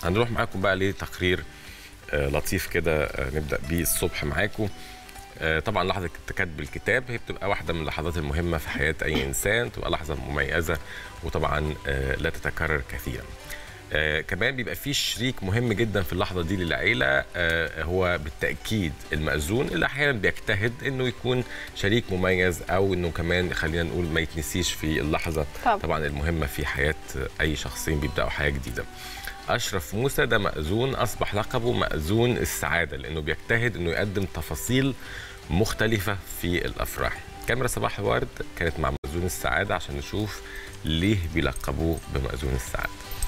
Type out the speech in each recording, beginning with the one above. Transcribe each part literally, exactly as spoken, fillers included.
هنروح معاكم بقى لتقرير لطيف كده نبدأ بيه الصبح معاكم. طبعا لحظة كتب الكتاب هي بتبقى واحدة من اللحظات المهمة في حياة أي إنسان، تبقى لحظة مميزة وطبعا لا تتكرر كثيرا. كمان بيبقى في شريك مهم جدا في اللحظة دي للعيلة، هو بالتأكيد المأذون اللي أحيانا بيجتهد إنه يكون شريك مميز، أو إنه كمان خلينا نقول ما يتنسيش في اللحظة طبعا, طبعا المهمة في حياة أي شخصين بيبدأوا حياة جديدة. أشرف موسى ده مأذون أصبح لقبه مأذون السعادة، لأنه بيجتهد إنه يقدم تفاصيل مختلفة في الأفراح. كاميرا صباح الورد كانت مع مأذون السعادة عشان نشوف ليه بيلقبوه بمأذون السعادة.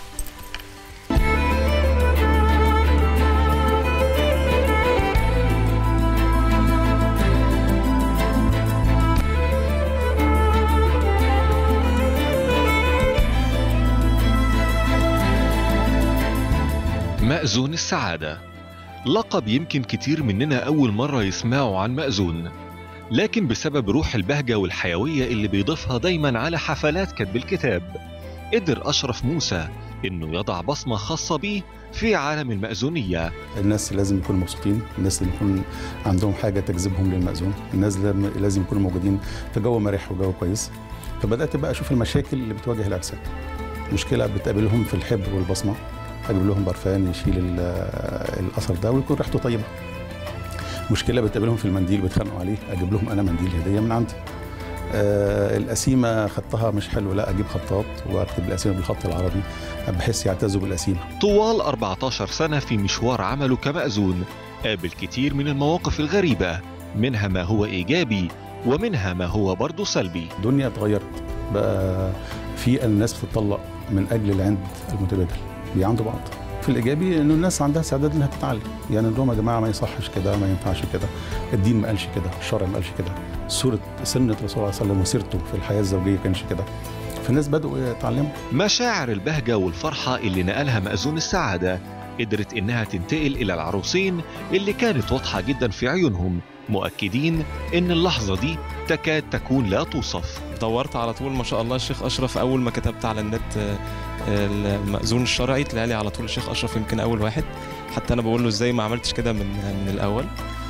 مأذون السعادة لقب يمكن كتير مننا أول مرة يسمعوا عن مأذون، لكن بسبب روح البهجة والحيوية اللي بيضيفها دايما على حفلات كتب الكتاب، قدر أشرف موسى إنه يضع بصمة خاصة بيه في عالم المأذونية. الناس لازم يكونوا مبسوطين، الناس لازم يكون عندهم حاجة تجذبهم للمأذون، الناس لازم يكونوا موجودين في جو مرح وجو كويس. فبدأت بقى أشوف المشاكل اللي بتواجه الأجساد. مشكلة بتقابلهم في الحبر والبصمة، اجيب لهم برفان يشيل الاثر ده ويكون ريحته طيبه. مشكله بتقابلهم في المنديل بيتخانقوا عليه، اجيب لهم انا منديل هديه من عندي. آه القسيمه خطها مش حلو، لا اجيب خطاط واكتب القسيمه بالخط العربي بحيث يعتزوا بالقسيمه. طوال أربعة عشر سنه في مشوار عمله كمأذون، قابل كتير من المواقف الغريبه، منها ما هو ايجابي ومنها ما هو برضه سلبي. الدنيا اتغيرت بقى، في الناس بتطلق من اجل العند المتبادل، بيعندوا بعض. في الايجابي انه الناس عندها استعداد انها تتعلم، يعني نقول لهم يا جماعه ما يصحش كده، ما ينفعش كده، الدين ما قالش كده، الشرع ما قالش كده، سوره سنه الرسول صلى الله عليه وسلم وسيرته في الحياه الزوجيه كانش كده. فالناس بدأوا يتعلموا. مشاعر البهجه والفرحه اللي نقلها مأذون السعاده قدرت انها تنتقل الى العروسين اللي كانت واضحه جدا في عيونهم، مؤكدين ان اللحظه دي تكاد تكون لا توصف. دورت على طول ما شاء الله الشيخ اشرف، اول ما كتبت على النت المأذون الشرعي طلع لي على طول الشيخ اشرف، يمكن اول واحد. حتى انا بقول له ازاي ما عملتش كده من من الاول.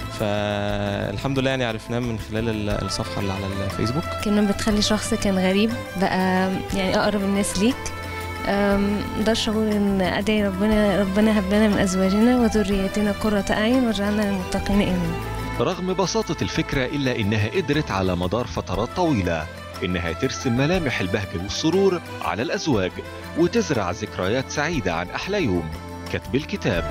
فالحمد لله يعني عرفناه من خلال الصفحه اللي على الفيسبوك. كنا بتخلي شخص كان غريب بقى يعني اقرب الناس ليك. ده الشعور ان ادعي ربنا ربنا هب لنا من ازواجنا وذرياتنا قرة اعين واجعلنا للمتقين اماما. رغم بساطة الفكرة إلا إنها قدرت على مدار فترات طويلة إنها ترسم ملامح البهجة والسرور على الأزواج وتزرع ذكريات سعيدة عن أحلى يوم كتب الكتاب.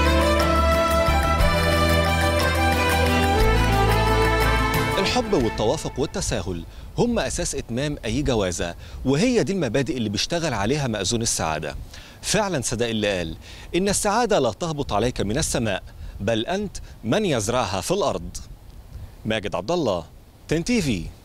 الحب والتوافق والتساهل هم أساس إتمام أي جوازة، وهي دي المبادئ اللي بيشتغل عليها مأذون السعادة. فعلا صدق اللي قال إن السعادة لا تهبط عليك من السماء، بل أنت من يزرعها في الأرض. ماجد عبد الله، تن تي في.